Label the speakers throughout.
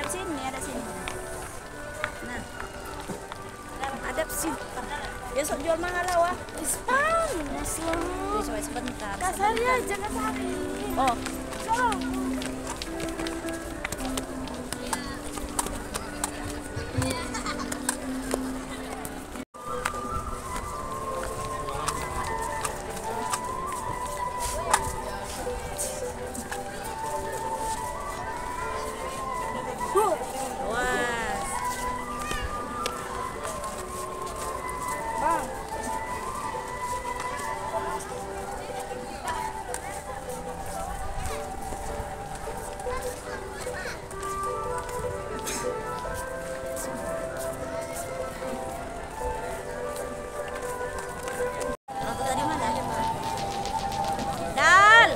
Speaker 1: sini, ada sini. Nah, ada sini. Besok jual mahal lah, wah.
Speaker 2: Panas loh.
Speaker 1: Coba sebentar.
Speaker 2: Kasar ya, jangan tarik.
Speaker 1: Oh, wah.
Speaker 2: Bang.
Speaker 1: Aku tadi mana? Dal.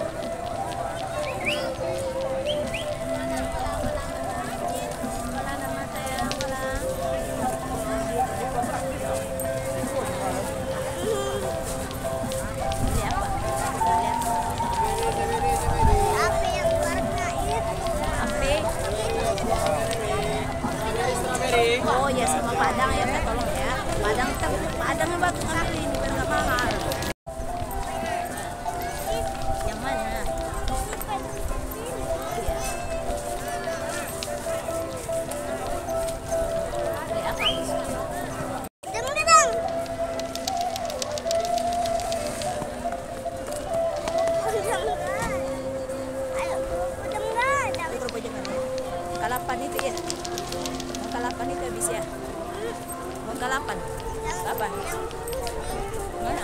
Speaker 1: Wala naman tayo, wala. Beli apa? Beli apa?
Speaker 2: Apa yang warna itu?
Speaker 1: Ape? Oh ya, sama Padang ya, Kak, tolong ya. Padang yang batu ambil ini biar nggak mahal. Yang mana? Iya. Beli apa?
Speaker 2: Deng-deng. Ayo, deng-deng.
Speaker 1: Itu kerupuk jangan ya. Kalapan itu ya. Mau kalapan itu habis ya. Mau kalapan. Kapan? Mana?